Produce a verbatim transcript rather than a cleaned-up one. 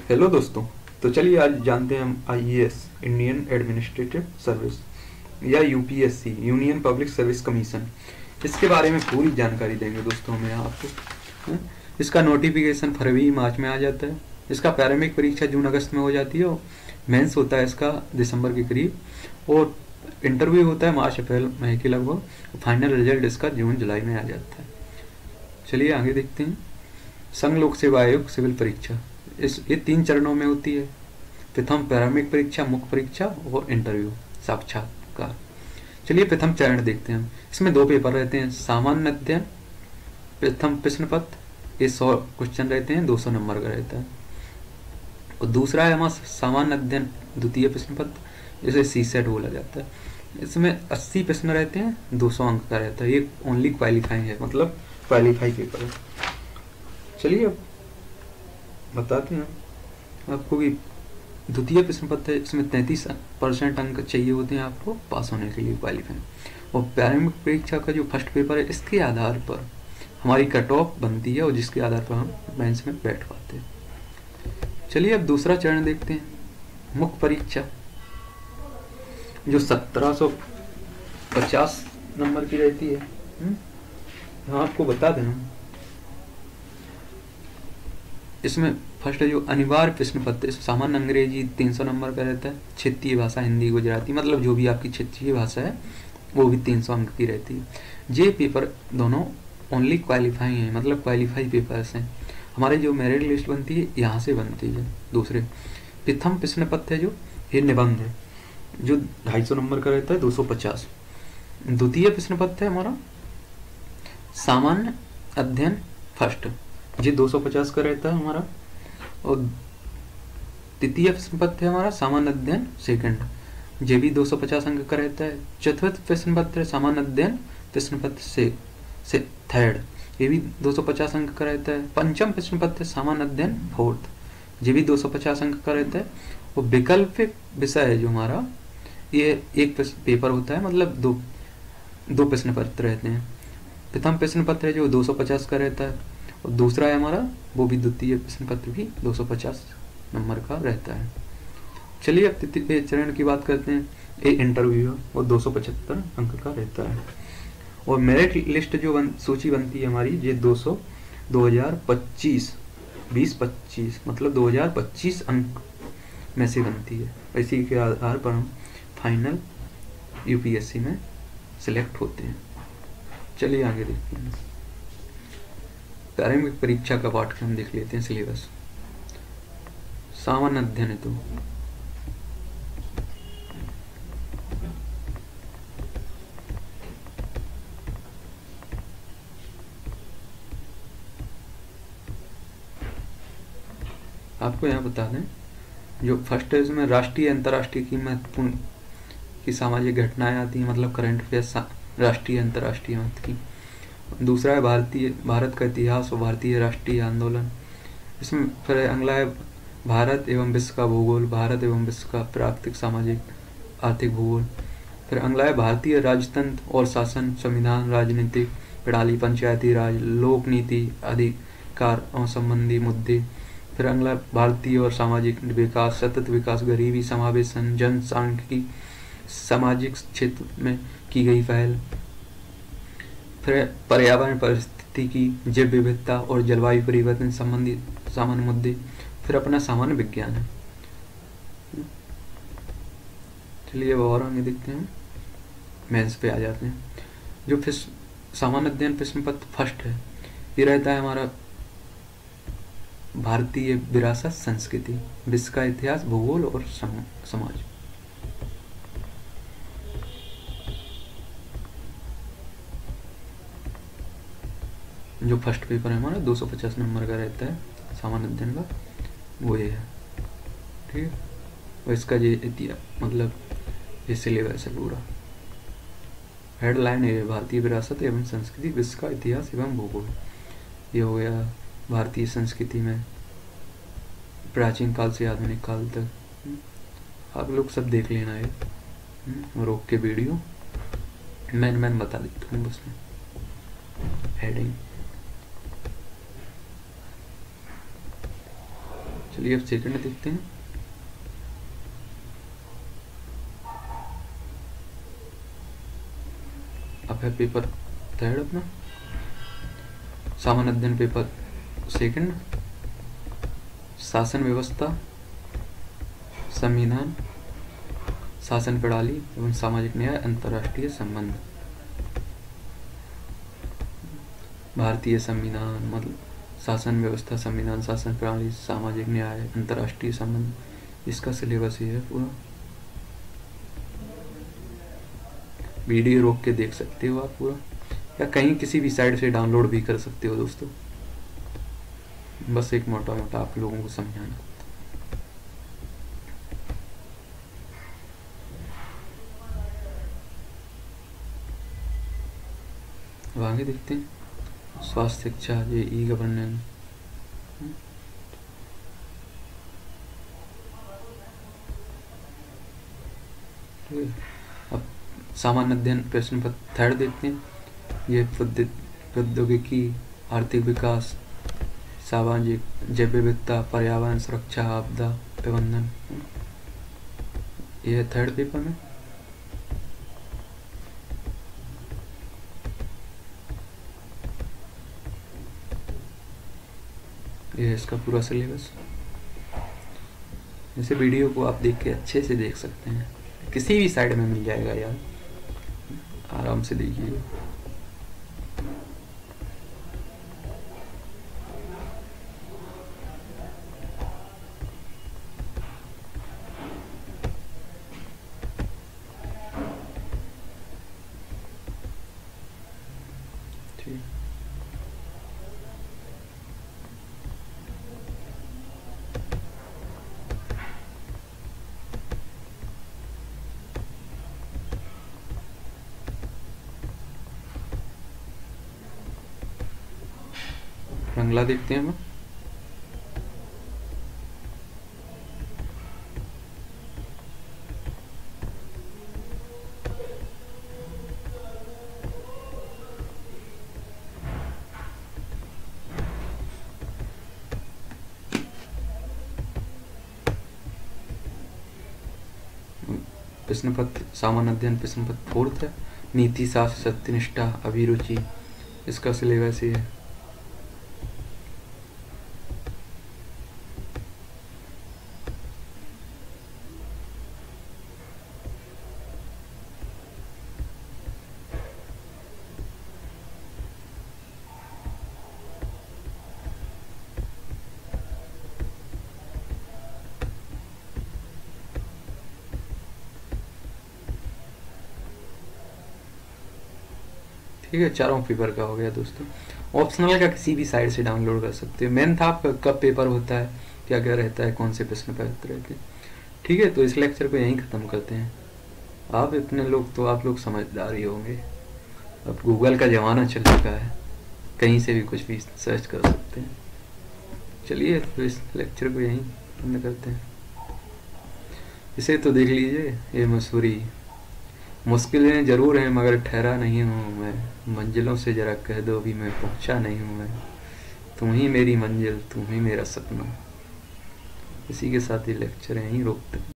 Hello दोस्तों, तो चलिए आज जानते हैं हम I A S Indian administrative service या U P S C union public service commission, इसके बारे में पूरी जानकारी देंगे दोस्तों मैं आपको। हैं? इसका नोटिफिकेशन फरवरी मार्च में आ जाता है। इसका प्रारंभिक परीक्षा जून अगस्त में हो जाती है और मेंस होता है इसका दिसंबर के करीब, और इंटरव्यू होता है मार्च अप्रैल मई के लगभग। फाइनल रिजल्ट इसका जून जुलाई में आ जाता है। चलिए आगे देखते हैं। संघ लोक सेवा आयोग सिविल परीक्षा, इस ये तीन चरणों में होती है। प्रथम प्रारंभिक परीक्षा, मुख्य परीक्षा और इंटरव्यू साक्षात्कार। चलिए प्रथम चरण देखते हैं। इसमें दो पेपर रहते हैं, सामान्य अध्ययन प्रथम प्रश्न पत्र, ये सौ क्वेश्चन रहते हैं, दो सौ नंबर का रहता है। और दूसरा है हमारा सामान्य अध्ययन द्वितीय प्रश्न पत्र, इसे सी सेट बोला जाता है। इसमें अस्सी प्रश्न रहते हैं, दो सौ अंक का रहता है। ये ओनली क्वालिफाइंग है, मतलब क्वालिफाई पेपर है। चलिए अब बताते हैं आपको कि द्वितीय प्रश्न पत्र है, इसमें तैंतीस परसेंट अंक चाहिए होते हैं आपको पास होने के लिए, क्वालिफाई। और प्रारंभिक परीक्षा का जो फर्स्ट पेपर है, इसके आधार पर हमारी कट ऑफ बनती है और जिसके आधार पर हम मेंस में बैठ पाते हैं। चलिए अब दूसरा चरण देखते हैं, मुख्य परीक्षा, जो सत्रह सौ पचास नंबर की रहती है। हाँ, आपको बता दें, इसमें फर्स्ट है जो अनिवार्य प्रश्न पत्र, सामान्य अंग्रेजी तीन सौ नंबर का रहता है, क्षेत्रीय भाषा हिंदी गुजराती, मतलब जो भी आपकी क्षेत्रीय भाषा है वो भी तीन सौ अंक की रहती है। ये पेपर दोनों ओनली क्वालिफाई हैं, मतलब क्वालिफाई पेपर्स हैं। हमारी जो मेरिट लिस्ट बनती है यहाँ से बनती है। दूसरे प्रथम प्रश्न पत्र है जो ये निबंध है, जो ढाई सौ नंबर का रहता है, दो सौ पचास। द्वितीय प्रश्न पत्र है हमारा सामान्य अध्ययन फर्स्ट, ये दो सौ पचास का रहता है हमारा। और तृतीय प्रश्न पत्र है हमारा सामान्य अध्ययन सेकंड, ये भी दो सौ पचास अंक का रहता है। चतुर्थ प्रश्न पत्र सामान्य अध्ययन प्रश्न पत्र से, से थर्ड, ये भी दो सौ पचास अंक का रहता है। पंचम प्रश्न पत्र सामान्य अध्ययन फोर्थ, ये भी दो सौ पचास अंक का रहता है। और वैकल्पिक विषय है जो हमारा, ये एक पेपर होता है, मतलब दो दो प्रश्न पत्र रहते हैं। प्रथम प्रश्न पत्र है जो दो सौ पचास का रहता है, और दूसरा है हमारा वो भी द्वितीय प्रश्न पत्र भी दो सौ पचास नंबर का रहता है। चलिए अब तृतीय चरण की बात करते हैं। ये इंटरव्यू है, वो दो सौ पचहत्तर अंक का रहता है। और मेरिट लिस्ट जो बन, सूची बनती है हमारी, ये दो सौ दो हजार पच्चीस बीस पच्चीस मतलब दो हजार पच्चीस अंक में से बनती है। इसी के आधार पर हम final U P S C में सिलेक्ट होते हैं। चलिए आगे देखते हैं। प्रारंभिक परीक्षा का पाठ्यक्रम देख लेते हैं, सिलेबस। सामान्य अध्ययन है तो आपको यहाँ बता दें, जो फर्स्ट है इसमें राष्ट्रीय अंतर्राष्ट्रीय की महत्वपूर्ण की सामाजिक घटनाएं आती हैं, मतलब करंट अफेयर्स राष्ट्रीय अंतर्राष्ट्रीय महत्व की। दूसरा है भारतीय भारत का इतिहास और भारतीय राष्ट्रीय आंदोलन। इसमें फिर अगला है भारत एवं विश्व का भूगोल, भारत एवं विश्व का प्राकृतिक सामाजिक आर्थिक भूगोल। फिर अगला है भारतीय राजतंत्र और शासन, संविधान, राजनीतिक प्रणाली, पंचायती राज, लोक नीति, अधिकार और संबंधी मुद्दे। फिर अगला भारतीय और सामाजिक विकास, सतत विकास, गरीबी समावेशन, जनसांख्यिकी, सामाजिक क्षेत्र में की गई पहल। फिर पर्यावरण परिस्थितिकी, जैव विविधता और जलवायु परिवर्तन संबंधी सामान्य मुद्दे। फिर अपना सामान्य विज्ञान है। चलिए अब और आगे देखते हैं, मेंस पे आ जाते हैं। जो फिर सामान्य अध्ययन प्रश्न पत्र फर्स्ट है, ये रहता है हमारा भारतीय विरासत, संस्कृति, विश्व का इतिहास, भूगोल और सम, समाज। जो फर्स्ट पेपर है हमारा दो सौ पचास नंबर का रहता है सामान्य अध्ययन का, वो ये है। ठीक है, और इसका ये इतिहास, मतलब ये सिलेबस है पूरा। हेडलाइन है भारतीय विरासत एवं संस्कृति, विश्व का इतिहास एवं भूगोल। ये हो गया भारतीय संस्कृति में प्राचीन काल से आधुनिक काल तक। आप लोग सब देख लेना है, रोक के वीडियो मैंने मैंने बता देता हूँ बस में हेडिंग। चलिए अब सेकंड देखते हैं। अब है पेपर थर्ड अपना, सामान्य अध्ययन पेपर सेकंड, शासन व्यवस्था, संविधान, शासन प्रणाली एवं सामाजिक न्याय, अंतर्राष्ट्रीय संबंध। भारतीय संविधान मतलब शासन व्यवस्था, संविधान, शासन प्रणाली, सामाजिक न्याय, अंतर्राष्ट्रीय संबंध, इसका सिलेबस ये है पूरा। वीडियो रोक के देख सकते हो आप पूरा, या कहीं किसी भी साइट से डाउनलोड भी कर सकते हो दोस्तों। बस एक मोटा मोटा आप लोगों को समझाना। अब आगे देखते हैं, स्वास्थ्य शिक्षा, ये ई गवर्नेंस। अब सामान्य अध्ययन प्रश्न पत्र थर्ड देखते हैं, ये प्रौद्योगिकी, आर्थिक विकास, सामाजिक, जैव विविधता, पर्यावरण सुरक्षा, आपदा प्रबंधन, ये है थर्ड पेपर में। ये है इसका पूरा सिलेबस। इसे वीडियो को आप देख के अच्छे से देख सकते हैं, किसी भी साइड में मिल जाएगा यार, आराम से देखिए। ठीक, अगला देखते हैं हम। प्रश्न पत्र सामान्य अध्ययन प्रश्न पत्र फोर्थ है, नीति शास्त्र, सत्यनिष्ठा, अभिरुचि, इसका सिलेबस ये है। ठीक है, चारों पेपर का हो गया दोस्तों। ऑप्शनल का किसी भी साइट से डाउनलोड कर सकते हो। मेन था आपका कब पेपर होता है, क्या क्या रहता है, कौन से प्रश्न पत्र रहते हैं। ठीक है, तो इस लेक्चर को यहीं ख़त्म करते हैं। आप इतने लोग तो आप लोग समझदार ही होंगे, अब गूगल का ज़माना चल चुका है, कहीं से भी कुछ भी सर्च कर सकते हैं। चलिए तो इस लेक्चर को यहीं बंद करते हैं। इसे तो देख लीजिए, ये मसूरी, मुश्किलें ज़रूर हैं मगर ठहरा नहीं हूँ मैं, मंजिलों से ज़रा कह दो भी मैं पहुँचा नहीं हूँ मैं, तुम ही मेरी मंजिल, तुम ही मेरा सपना। इसी के साथ ये लेक्चर यहीं रोकते हैं।